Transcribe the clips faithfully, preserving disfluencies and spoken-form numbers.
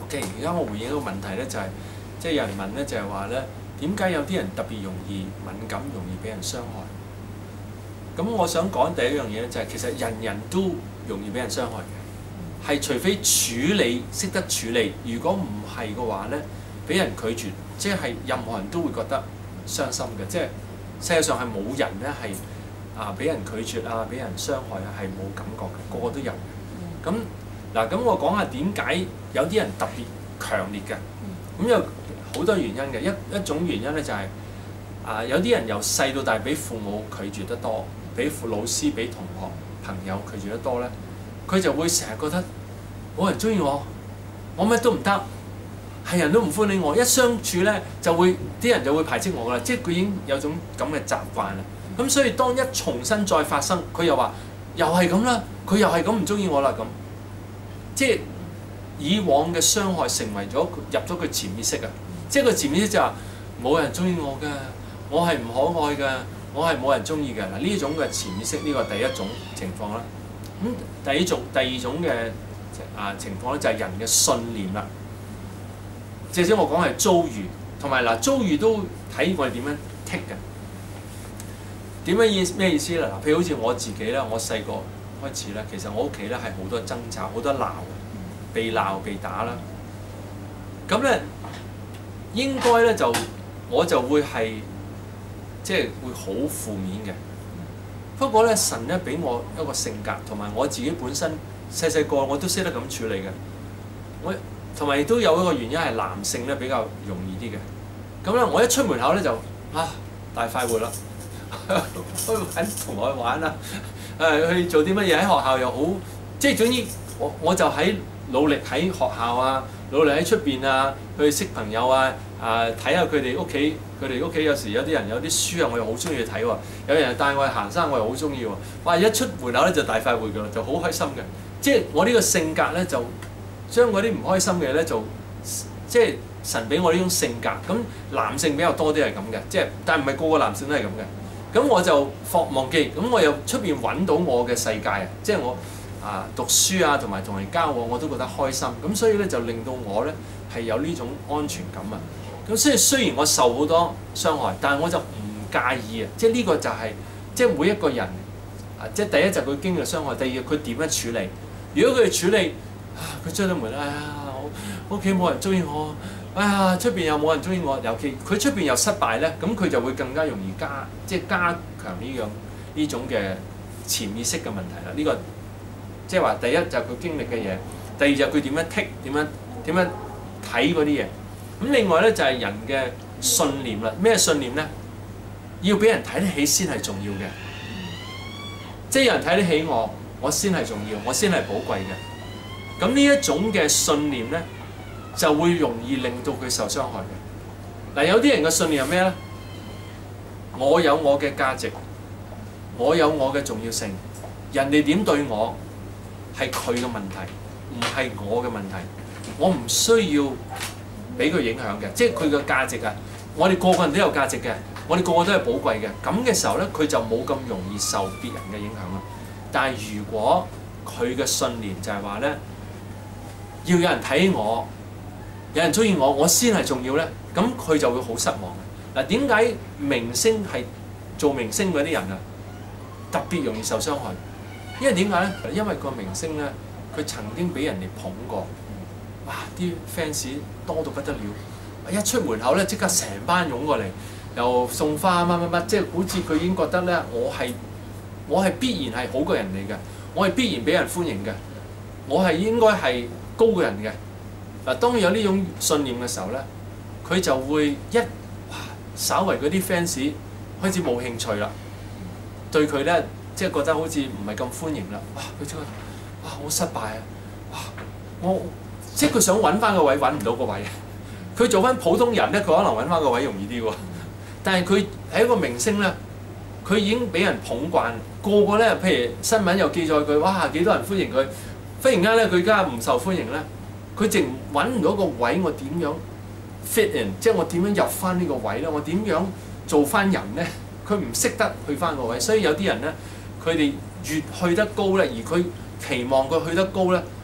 OK， 而家我回應一個問題咧，就係即係有人問咧，就係話咧，點解有啲人特別容易敏感，容易俾人傷害？咁我想講第一樣嘢咧，就係其實人人都容易俾人傷害嘅，係除非處理識得處理，如果唔係嘅話咧，俾人拒絕，即係任何人都會覺得傷心嘅，即係世界上係冇人咧係啊俾人拒絕啊，俾人傷害啊係冇感覺嘅，個個都有嘅。咁嗱，咁我講下點解有啲人特別強烈嘅，咁有好多原因嘅，一一種原因咧就係、是、啊有啲人由細到大俾父母拒絕得多，俾父老師、俾同學、朋友拒絕得多咧，佢就會成日覺得冇人中意我，我乜都唔得，係人都唔歡迎我，一相處咧就會啲人就會排斥我噶啦，即係佢已經有種咁嘅習慣啦。咁所以當一重新再發生，佢又話又係咁啦，佢又係咁唔中意我啦咁。即係以往嘅傷害成為咗入咗佢潛意識啊！即係佢潛意識就話冇人中意我㗎，我係唔可愛㗎，我係冇人中意㗎。嗱呢種嘅潛意識呢個第一種情況啦。咁、嗯、第二種第二種嘅啊情況咧就係人嘅信念啦。至少我講係遭遇，同埋嗱遭遇都睇我哋點樣剔嘅。點樣意咩意思咧？嗱，譬如好似我自己啦，我細個開始咧，其實我屋企咧係好多爭吵，好多鬧，被鬧被打啦。咁咧應該咧就我就會係即係會好負面嘅。不過咧神咧俾我一個性格，同埋我自己本身細細個我都識得咁處理嘅。我同埋亦都有一個原因係男性咧比較容易啲嘅。咁咧我一出門口咧就啊大快活啦，去揾同學玩啦。誒去做啲乜嘢喺學校又好，即係總之我我就喺努力喺學校啊，努力喺出邊啊，去識朋友啊，啊睇下佢哋屋企，佢哋屋企有時有啲人有啲書啊，我又好中意去睇喎。有人帶我去行山，我又好中意喎。哇！一出門口咧就大快活㗎啦，就好開心嘅。即係我呢個性格咧，就將嗰啲唔開心嘅咧，就即係神俾我呢種性格。咁男性比較多啲係咁嘅，即係但係唔係個個男性都係咁嘅。咁我就放忘記，咁我又出邊揾到我嘅世界啊！即係我啊讀書啊，同埋同人交往，我都覺得開心。咁所以咧就令到我咧係有呢種安全感啊！咁所以雖然我受好多傷害，但係我就唔介意啊！即係呢個就係、是、即係每一個人啊！即係第一就佢經歷傷害，第二佢點樣處理？如果佢哋處理啊，佢出咗門，哎呀，屋企冇人中意我。哎呀，出邊又冇人中意我，尤其佢出邊又失敗咧，咁佢就會更加容易加，即係加強呢樣呢種嘅潛意識嘅問題啦。呢、這個即係話第一就係佢經歷嘅嘢，第二就係佢點樣剔，點樣點樣睇嗰啲嘢。咁另外咧就係、是、人嘅信念啦。咩信念咧？要俾人睇得起先係重要嘅，即係有人睇得起我，我先係重要，我先係寶貴嘅。咁呢一種嘅信念咧，就會容易令到佢受傷害嘅。嗱，有啲人嘅信念係咩咧？我有我嘅價值，我有我嘅重要性。人哋點對我係佢嘅問題，唔係我嘅問題。我唔需要俾佢影響嘅，即係佢嘅價值啊！我哋個個人都有價值嘅，我哋個個都係寶貴嘅。咁嘅時候咧，佢就冇咁容易受別人嘅影響啦。但係如果佢嘅信念就係話咧，要有人睇我。有人中意我，我先係重要咧，咁佢就會好失望嘅。嗱，點解明星係做明星嗰啲人啊，特別容易受傷害？因為點解咧？因為個明星咧，佢曾經俾人哋捧過，哇！啲 fans 多到不得了，一出門口咧即刻成班湧過嚟，又送花乜乜乜，即係好似佢已經覺得咧，我係我係必然係好過人嚟嘅，我係必然俾人歡迎嘅，我係應該係高過人嘅。嗱，當有呢種信念嘅時候咧，佢就會一哇，稍為嗰啲 fans 開始冇興趣啦，對佢咧即係覺得好似唔係咁歡迎啦。哇！佢覺得哇好失敗啊！哇！我即係佢想揾翻個位揾唔到個位，佢做翻普通人咧，佢可能揾翻個位容易啲喎。但係佢係一個明星咧，佢已經俾人捧慣，個個咧譬如新聞又記載佢，哇幾多人歡迎佢，忽然間咧佢而家唔受歡迎咧。佢淨揾唔到個位，我點樣 fit in？ 即係我點樣入翻呢個位咧？我點樣做翻人咧？佢唔識得去翻個位，所以有啲人咧，佢哋越去得高咧，而佢期望佢去得高咧，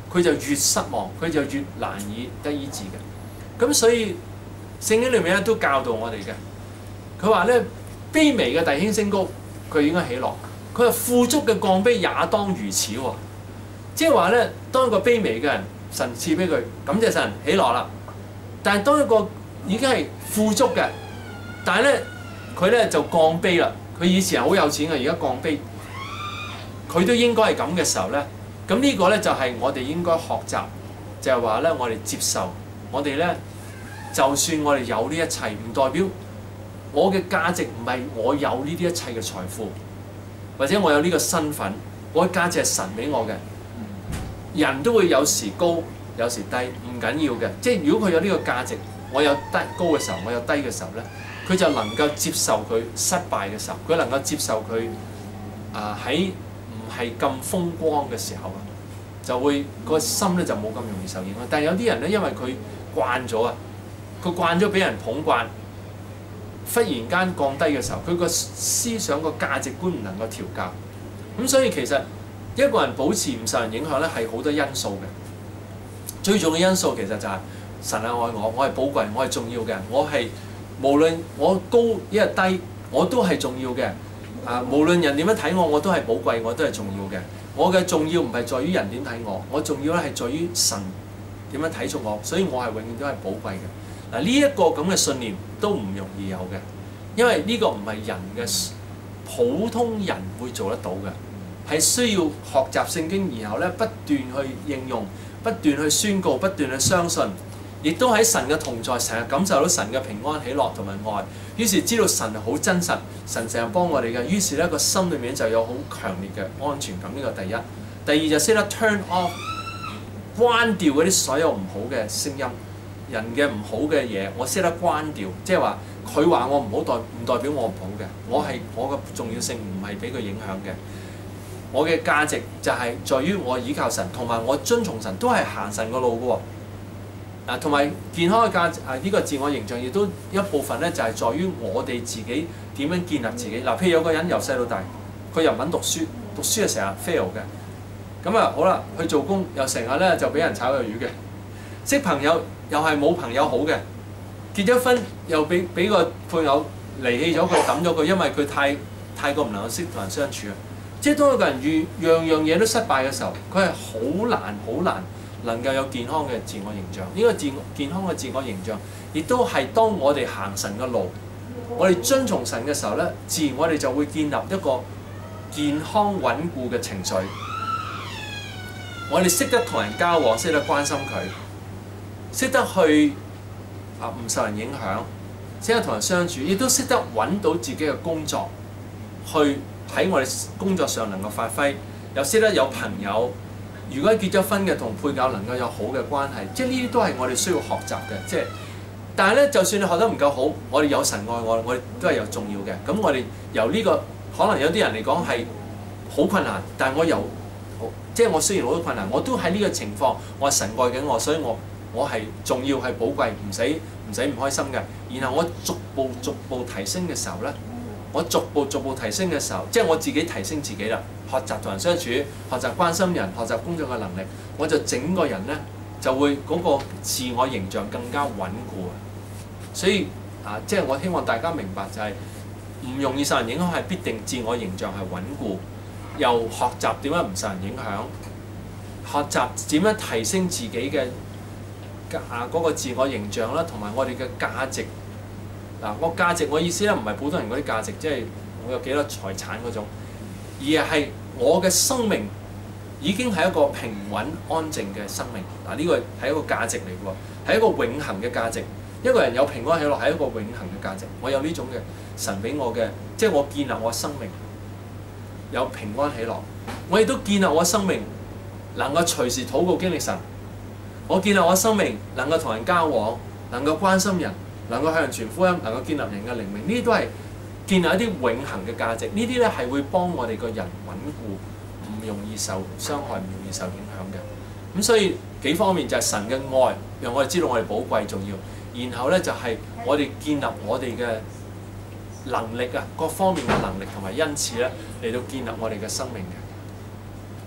佢就越失望，佢就越難以得醫治嘅。咁所以聖經裏面咧都教導我哋嘅，佢話咧卑微嘅弟兄升高，佢應該喜樂；佢話富足嘅降卑也當如此喎。即係話咧，當一個卑微嘅人，神賜俾佢，感謝神喜樂啦。但係當一個已經係富足嘅，但係咧佢咧就降卑啦。佢以前係好有錢嘅，而家降卑，佢都應該係咁嘅時候咧。咁呢個咧就係我哋應該學習，就係話咧我哋接受，我哋咧就算我哋有呢一切，唔代表我嘅價值唔係我有呢啲一切嘅財富，或者我有呢個身份，我嘅價值係神俾我嘅。人都會有時高，有時低，唔緊要嘅。即係如果佢有呢個價值，我有低高嘅時候，我有低嘅時候咧，佢就能夠接受佢失敗嘅時候，佢能夠接受佢啊喺唔係咁風光嘅時候啊，就會個心咧就冇咁容易受影響。但係有啲人咧，因為佢慣咗啊，佢慣咗俾人捧慣，忽然間降低嘅時候，佢個思想個價值觀唔能夠調教，咁所以其實一個人保持唔受人影響咧，係好多因素嘅。最重要嘅因素其實就係神係愛我，我係寶貴，我係重要嘅，我係無論我高一日低，我都係重要嘅。啊，無論人點樣睇我，我都係寶貴，我都係重要嘅。我嘅重要唔係在於人點睇我，我重要咧係在於神點樣睇重我，所以我係永遠都係寶貴嘅。嗱，呢一個咁嘅信念都唔容易有嘅，因為呢個唔係人嘅普通人會做得到嘅。係需要學習聖經，然後咧不斷去應用，不斷去宣告，不斷去相信，亦都喺神嘅同在，成日感受到神嘅平安、喜樂同埋愛。於是知道神係好真實，神成日幫我哋嘅。於是咧個心裏面就有好強烈嘅安全感。呢個第一。第二就識得 turn off， 關掉嗰啲所有唔好嘅聲音，人嘅唔好嘅嘢，我識得關掉。即係話佢話我唔好代唔代表我唔好嘅，我係我嘅重要性唔係俾佢影響嘅。我嘅價值就係在於我依靠神，同埋我遵從神，都係行神個路嘅喎。啊，同埋健康嘅價值啊，呢、這個自我形象亦都一部分咧，就係在於我哋自己點樣建立自己。嗱、啊，譬如有個人由細到大，佢又唔肯讀書，讀書係成日 fail 嘅。咁啊，好啦，去做工又成日咧就俾人炒魷魚嘅。識朋友又係冇朋友好嘅。結咗婚又俾俾個配偶離棄咗佢，抌咗佢，因為佢太太過唔能夠識同人相處啊。即係當一個人遇樣樣嘢都失敗嘅時候，佢係好難好難能夠有健康嘅自我形象。呢、這個自健康嘅自我形象，亦都係當我哋行神嘅路，我哋遵從神嘅時候咧，自然我哋就會建立一個健康穩固嘅情緒。我哋識得同人交往，識得關心佢，識得去啊唔受人影響，識得同人相處，亦都識得揾到自己嘅工作去。喺我哋工作上能夠發揮，又識得有朋友。如果結咗婚嘅同配偶能夠有好嘅關係，即係呢啲都係我哋需要學習嘅。即係，但係咧，就算你學得唔夠好，我哋有神愛我，我哋都係有重要嘅。咁我哋由呢個可能有啲人嚟講係好困難，但係我由即係我雖然好多困難，我都喺呢個情況，我係神愛緊我，所以我我係重要係寶貴，唔使唔使唔開心嘅。然後我逐步逐步提升嘅時候咧。我逐步逐步提升嘅時候，即係我自己提升自己啦，學習同人相處，學習關心人，學習工作嘅能力，我就整個人咧就會嗰個自我形象更加穩固啊！所以啊，即係我希望大家明白就係唔容易受人影響係必定自我形象係穩固，又學習點樣唔受人影響，學習點樣提升自己嘅啊嗰個自我形象啦，同埋我哋嘅價值。嗱，我價值我意思咧，唔係普通人嗰啲價值，即係我有幾多財產嗰種，而係我嘅生命已經係一個平穩安靜嘅生命。嗱，呢個係一個價值嚟嘅喎，係一個永恆嘅價值。一個人有平安喜樂係一個永恆嘅價值。我有呢種嘅神俾我嘅，即係我建立我生命有平安喜樂。我亦都建立我生命能夠隨時禱告經歷神。我建立我生命能夠同人交往，能夠關心人。能夠向人傳福音，能夠建立人嘅靈命，呢啲都係建立一啲永恆嘅價值。呢啲咧係會幫我哋個人穩固，唔容易受傷害，唔容易受影響嘅。咁所以幾方面就係神嘅愛，讓我哋知道我哋寶貴重要。然後咧就係我哋建立我哋嘅能力啊，各方面嘅能力同埋恩賜咧嚟到建立我哋嘅生命嘅。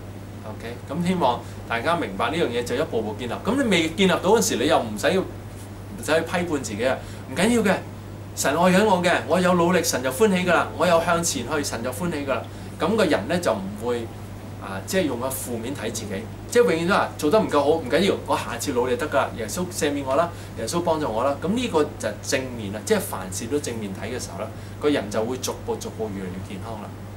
OK， 咁希望大家明白呢樣嘢就一步步建立。咁你未建立到嗰時，你又唔使要唔使去批判自己啊，唔緊要嘅。神愛緊我嘅，我有努力，神就歡喜㗎啦。我有向前去，神就歡喜㗎啦。咁個人咧就唔會啊，即係用個負面睇自己，即係永遠都話做得唔夠好，唔緊要，我下次努力得㗎啦。耶穌赦免我啦，耶穌幫助我啦。咁呢個就正面啦，即係凡事都正面睇嘅時候咧，個人就會逐步逐步越嚟越健康啦。